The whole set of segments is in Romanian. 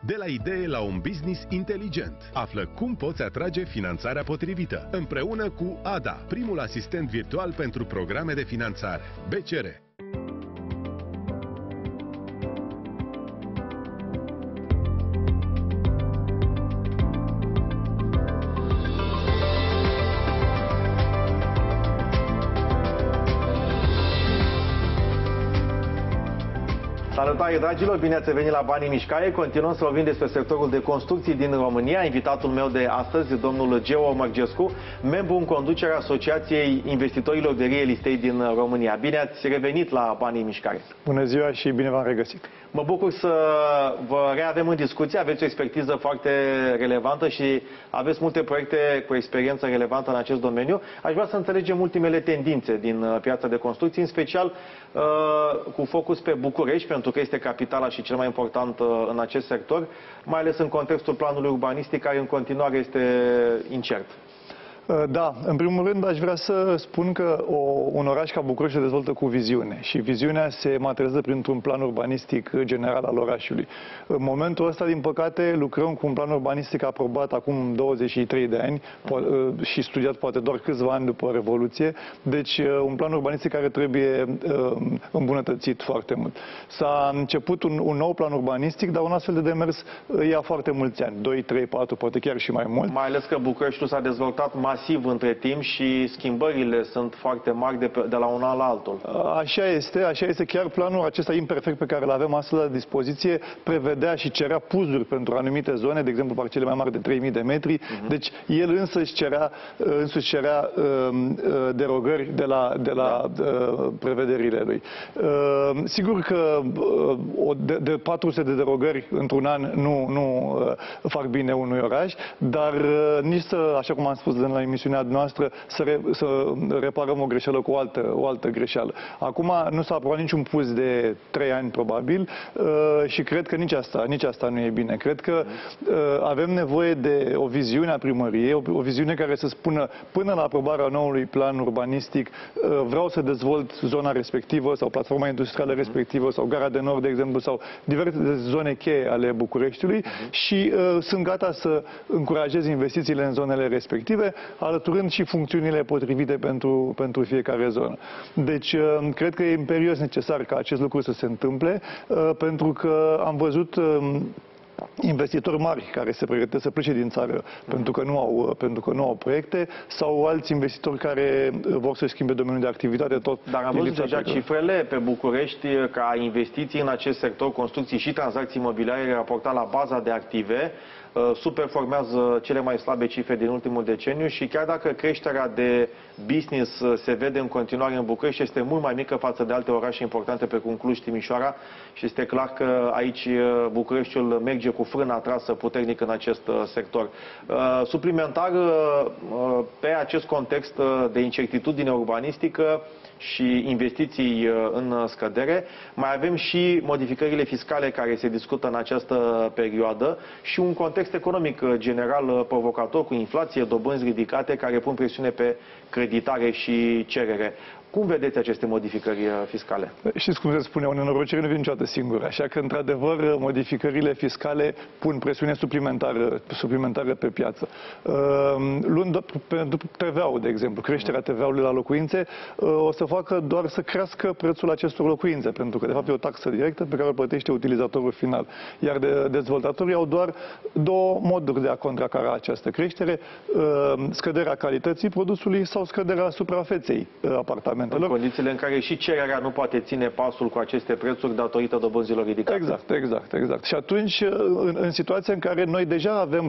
De la idee la un business inteligent. Află cum poți atrage finanțarea potrivită. Împreună cu ADA, primul asistent virtual pentru programe de finanțare. BCR. Salutare, dragilor! Bine ați venit la Banii în Mișcare. Continuăm să vorbim despre sectorul de construcții din România. Invitatul meu de astăzi, domnul Geo Mărgescu, membru în conducerea Asociației Investitorilor de Real Estate din România. Bine ați revenit la Banii în Mișcare! Bună ziua și bine v-am regăsit! Mă bucur să vă reavem în discuție. Aveți o expertiză foarte relevantă și aveți multe proiecte cu experiență relevantă în acest domeniu. Aș vrea să înțelegem ultimele tendințe din piața de construcții, în special cu focus pe București, pentru că este capitala și cel mai important în acest sector, mai ales în contextul planului urbanistic, care în continuare este incert. Da, în primul rând aș vrea să spun că un oraș ca București se dezvoltă cu viziune și viziunea se materializează printr-un plan urbanistic general al orașului. În momentul ăsta, din păcate, lucrăm cu un plan urbanistic aprobat acum 23 de ani și studiat poate doar câțiva ani după Revoluție, deci un plan urbanistic care trebuie îmbunătățit foarte mult. S-a început un nou plan urbanistic, dar un astfel de demers ia foarte mulți ani, 2, 3, 4, poate chiar și mai mult. Mai ales că Bucureștiul s-a dezvoltat masiv între timp și schimbările sunt foarte mari de la un an la altul. Așa este. Chiar planul acesta imperfect pe care îl avem astăzi la dispoziție prevedea și cerea puzuri pentru anumite zone, de exemplu parcele mai mari de 3000 de metri. Deci el însuși cerea derogări de la prevederile lui. Sigur că de 400 de derogări într-un an nu fac bine unui oraș, dar nici să, așa cum am spus la emisiunea noastră, să reparăm o greșeală cu o altă greșeală. Acum nu s-a aprobat niciun puz de 3 ani probabil și cred că nici asta nu e bine. Cred că avem nevoie de o viziune a primăriei, o viziune care să spună până la aprobarea noului plan urbanistic vreau să dezvolt zona respectivă sau platforma industrială respectivă sau Gara de Nord, de exemplu, sau diverse zone cheie ale Bucureștiului și sunt gata să încurajez investițiile în zonele respective, alăturând și funcțiunile potrivite pentru fiecare zonă. Deci, cred că e imperios necesar ca acest lucru să se întâmple, pentru că am văzut investitori mari care se pregătesc să plece din țară pentru că nu au proiecte, sau alți investitori care vor să schimbe domeniul de activitate tot. Dar am văzut deja cifrele pe București ca investiții în acest sector, construcții și tranzacții imobiliare, raportat la baza de active, subperformează cele mai slabe cifre din ultimul deceniu și chiar dacă creșterea de business se vede în continuare în București, este mult mai mică față de alte orașe importante precum Cluj, Timișoara și este clar că aici Bucureștiul merge cu frâna trasă puternic în acest sector. Suplimentar, pe acest context de incertitudine urbanistică și investiții în scădere, mai avem și modificările fiscale care se discută în această perioadă și un context economic general provocator cu inflație, dobânzi ridicate care pun presiune pe creditare și cerere. Cum vedeți aceste modificări fiscale? Știți cum se spune, o nenorocire nu vine niciodată singură, așa că, într-adevăr, modificările fiscale pun presiune suplimentară pe piață. Luând pentru TVA-ul, de exemplu, creșterea TVA-ului la locuințe o să facă doar să crească prețul acestor locuințe, pentru că, de fapt, e o taxă directă pe care o plătește utilizatorul final. Iar dezvoltatorii au doar două moduri de a contracara această creștere, scăderea calității produsului sau scăderea suprafeței apartamentelor. În condițiile în care și cererea nu poate ține pasul cu aceste prețuri datorită dobânzilor ridicate. Exact. Și atunci, în situația în care noi deja avem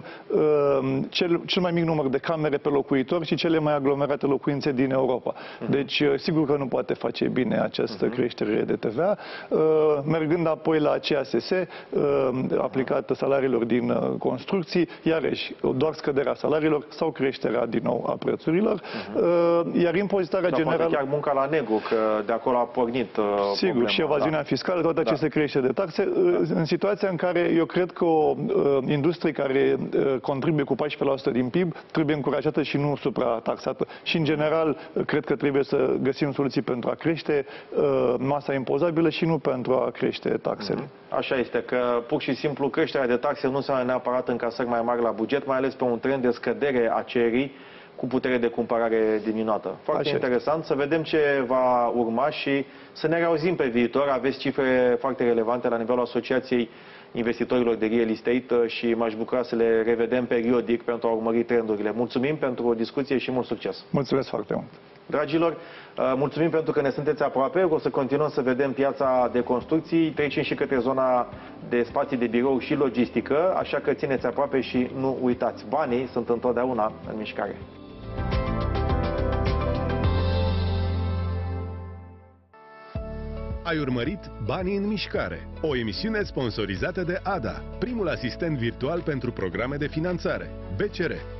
cel mai mic număr de camere pe locuitor și cele mai aglomerate locuințe din Europa. Deci, sigur că nu poate face bine această creștere de TVA. Mergând apoi la CASS, aplicată salariilor din construcții, iarăși, doar scăderea salariilor sau creșterea din nou a prețurilor. Iar impozitarea generală... Chiar ca la Negru, că de acolo a pornit sigur, problema, și evaziunea fiscală, toate aceste creșteri de taxe, în situația în care eu cred că o industrie care contribuie cu 14% din PIB trebuie încurajată și nu suprataxată. Și, în general, cred că trebuie să găsim soluții pentru a crește masa impozabilă și nu pentru a crește taxele. Așa este, că pur și simplu creșterea de taxe nu înseamnă neapărat încasări mai mari la buget, mai ales pe un trend de scădere a cererii cu putere de cumpărare diminuată. Foarte interesant să vedem ce va urma și să ne reauzim pe viitor. Aveți cifre foarte relevante la nivelul Asociației Investitorilor de Real Estate și m-aș bucura să le revedem periodic pentru a urmări trendurile. Mulțumim pentru o discuție și mult succes! Mulțumesc foarte mult! Dragilor, mulțumim pentru că ne sunteți aproape. O să continuăm să vedem piața de construcții. Trecem și către zona de spații de birou și logistică, așa că țineți aproape și nu uitați. Banii sunt întotdeauna în mișcare. Ai urmărit Banii în mișcare, o emisiune sponsorizată de ADA, primul asistent virtual pentru programe de finanțare, BCR.